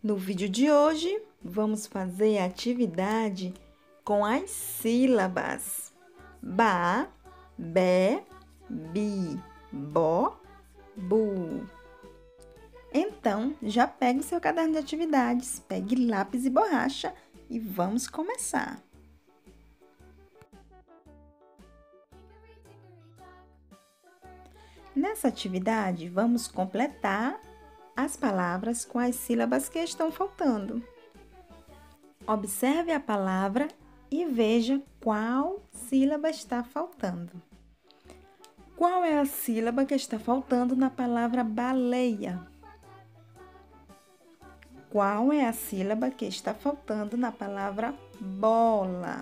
No vídeo de hoje, vamos fazer a atividade com as sílabas ba, bé, bi, bó, bu. Então, já pegue o seu caderno de atividades, pegue lápis e borracha e vamos começar. Nessa atividade, vamos completar as palavras com as sílabas que estão faltando. Observe a palavra e veja qual sílaba está faltando. Qual é a sílaba que está faltando na palavra baleia? Qual é a sílaba que está faltando na palavra bola?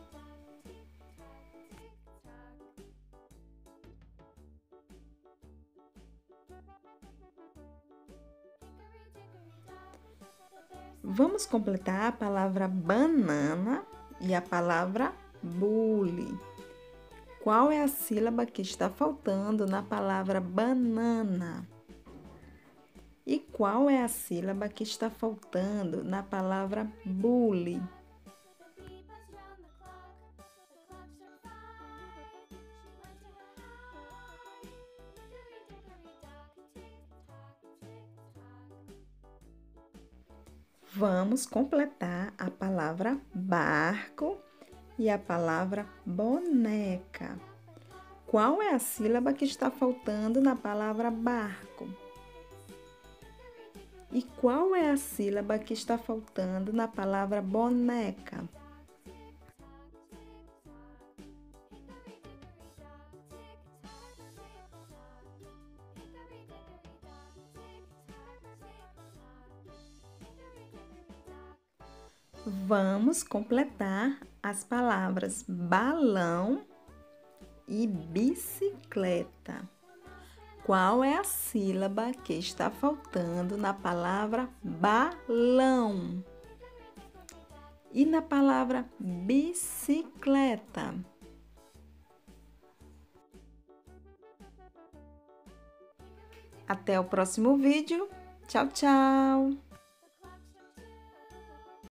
Vamos completar a palavra banana e a palavra bule. Qual é a sílaba que está faltando na palavra banana? E qual é a sílaba que está faltando na palavra bule? Vamos completar a palavra barco e a palavra boneca. Qual é a sílaba que está faltando na palavra barco? E qual é a sílaba que está faltando na palavra boneca? Vamos completar as palavras balão e bicicleta. Qual é a sílaba que está faltando na palavra balão? E na palavra bicicleta? Até o próximo vídeo. Tchau, tchau!